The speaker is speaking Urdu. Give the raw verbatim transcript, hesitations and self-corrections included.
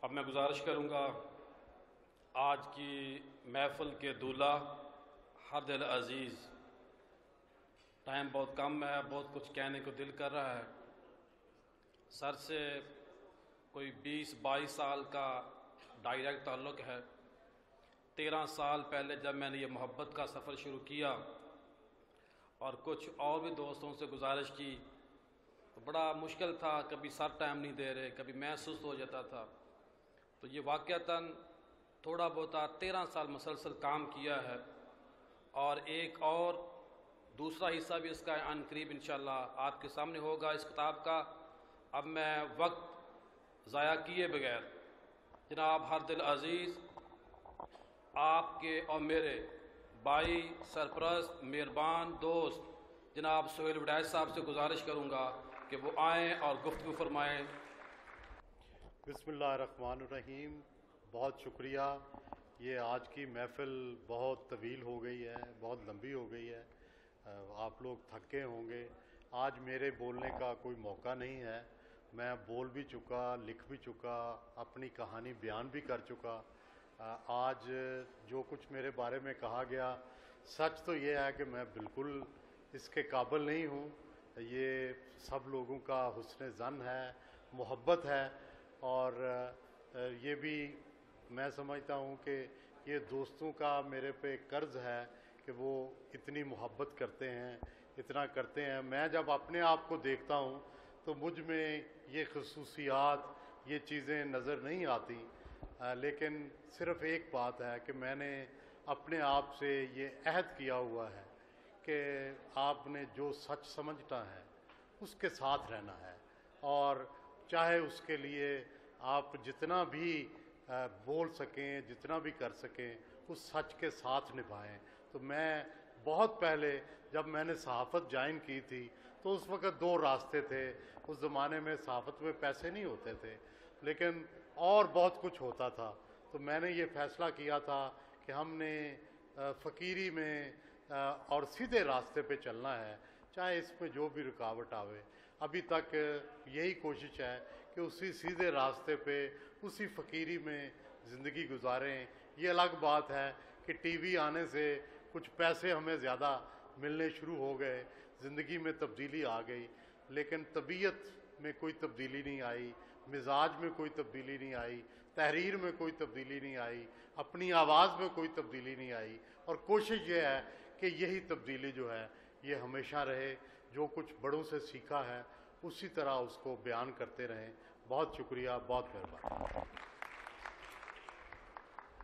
اب میں گزارش کروں گا آج کی محفل کے دولہا ہر دل عزیز، ٹائم بہت کم ہے، بہت کچھ کہنے کو دل کر رہا ہے۔ سر سے کوئی بیس بائیس سال کا ڈائریکٹ تعلق ہے۔ تیرہ سال پہلے جب میں نے یہ محبت کا سفر شروع کیا اور کچھ اور بھی دوستوں سے گزارش کی تو بڑا مشکل تھا، کبھی سر ٹائم نہیں دے رہے، کبھی میں سست ہو جاتا تھا۔ تو یہ واقعتاً تھوڑا بہت تیرہ سال مسلسل کام کیا ہے، اور ایک اور دوسرا حصہ بھی اس کا عن قریب انشاءاللہ آپ کے سامنے ہوگا اس کتاب کا۔ اب میں وقت ضائع کیے بغیر جناب ہر دل عزیز آپ کے اور میرے بھائی، سرپرست، مہربان دوست جناب سہیل وڈائچ صاحب سے گزارش کروں گا کہ وہ آئیں اور گفتگو فرمائیں۔ بسم اللہ الرحمن الرحیم۔ بہت شکریہ۔ یہ آج کی محفل بہت طویل ہو گئی ہے، بہت لمبی ہو گئی ہے، آپ لوگ تھکے ہوں گے۔ آج میرے بولنے کا کوئی موقع نہیں ہے، میں بول بھی چکا، لکھ بھی چکا، اپنی کہانی بیان بھی کر چکا۔ آج جو کچھ میرے بارے میں کہا گیا، سچ تو یہ ہے کہ میں بالکل اس کے قابل نہیں ہوں۔ یہ سب لوگوں کا حسن ظن ہے، محبت ہے، اور یہ بھی میں سمجھتا ہوں کہ یہ دوستوں کا میرے پہ قرض ہے کہ وہ اتنی محبت کرتے ہیں، اتنا کرتے ہیں۔ میں جب اپنے آپ کو دیکھتا ہوں تو مجھ میں یہ خصوصیات، یہ چیزیں نظر نہیں آتی، لیکن صرف ایک بات ہے کہ میں نے اپنے آپ سے یہ عہد کیا ہوا ہے کہ آپ نے جو سچ سمجھنا ہے اس کے ساتھ رہنا ہے، اور چاہے اس کے لیے آپ جتنا بھی بول سکیں، جتنا بھی کر سکیں، اس سچ کے ساتھ نبھائیں۔ تو میں بہت پہلے جب میں نے صحافت جوائن کی تھی تو اس وقت دو راستے تھے۔ اس زمانے میں صحافت میں پیسے نہیں ہوتے تھے، لیکن اور بہت کچھ ہوتا تھا۔ تو میں نے یہ فیصلہ کیا تھا کہ ہم نے فقیری میں اور سیدھے راستے پہ چلنا ہے، چاہے اس میں جو بھی رکاوٹ آوے۔ ابھی تک یہی کوشش ہے کہ اسی سیدھے راستے پہ، اسی فقیری میں زندگی گزاریں۔ یہ الگ بات ہے کہ ٹی وی آنے سے کچھ پیسے ہمیں زیادہ ملنے شروع ہو گئے، زندگی میں تبدیلی آ گئی، لیکن طبیعت میں کوئی تبدیلی نہیں آئی، مزاج میں کوئی تبدیلی نہیں آئی، تحریر میں کوئی تبدیلی نہیں آئی، اپنی آواز میں کوئی تبدیلی نہیں آئی۔ اور کوشش یہ ہے کہ یہی تبدیلی جو ہے یہ ہمیشہ رہے۔ جو کچھ بڑوں سے سیکھا ہے اسی طرح اس کو بیان کرتے رہیں۔ بہت شکریہ، بہت مہربانی۔